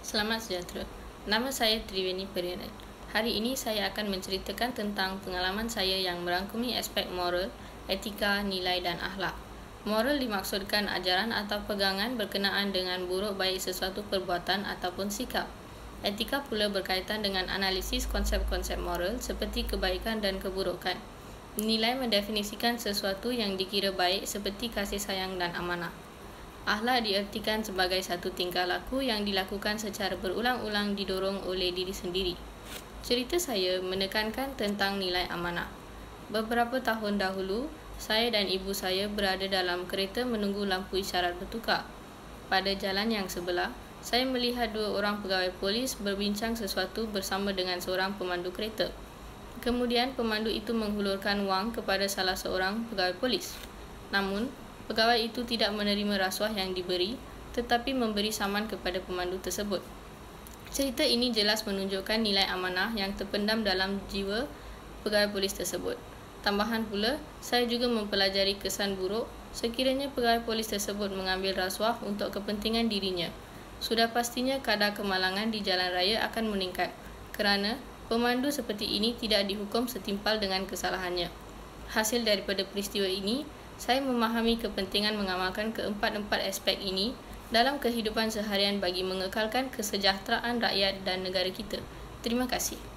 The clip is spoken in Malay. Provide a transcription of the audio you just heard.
Selamat sejahtera. Nama saya Triveni Perianan. Hari ini saya akan menceritakan tentang pengalaman saya yang merangkumi aspek moral, etika, nilai dan akhlak. Moral dimaksudkan ajaran atau pegangan berkenaan dengan buruk baik sesuatu perbuatan ataupun sikap. Etika pula berkaitan dengan analisis konsep-konsep moral seperti kebaikan dan keburukan. Nilai mendefinisikan sesuatu yang dikira baik seperti kasih sayang dan amanah. Akhlak diartikan sebagai satu tingkah laku yang dilakukan secara berulang-ulang didorong oleh diri sendiri. Cerita saya menekankan tentang nilai amanah. Beberapa tahun dahulu, saya dan ibu saya berada dalam kereta menunggu lampu isyarat bertukar. Pada jalan yang sebelah, saya melihat dua orang pegawai polis berbincang sesuatu bersama dengan seorang pemandu kereta. Kemudian pemandu itu menghulurkan wang kepada salah seorang pegawai polis. Namun, pegawai itu tidak menerima rasuah yang diberi, tetapi memberi saman kepada pemandu tersebut. Cerita ini jelas menunjukkan nilai amanah yang terpendam dalam jiwa pegawai polis tersebut. Tambahan pula, saya juga mempelajari kesan buruk sekiranya pegawai polis tersebut mengambil rasuah untuk kepentingan dirinya. Sudah pastinya kadar kemalangan di jalan raya akan meningkat, kerana pemandu seperti ini tidak dihukum setimpal dengan kesalahannya. Hasil daripada peristiwa ini, saya memahami kepentingan mengamalkan keempat-empat aspek ini dalam kehidupan seharian bagi mengekalkan kesejahteraan rakyat dan negara kita. Terima kasih.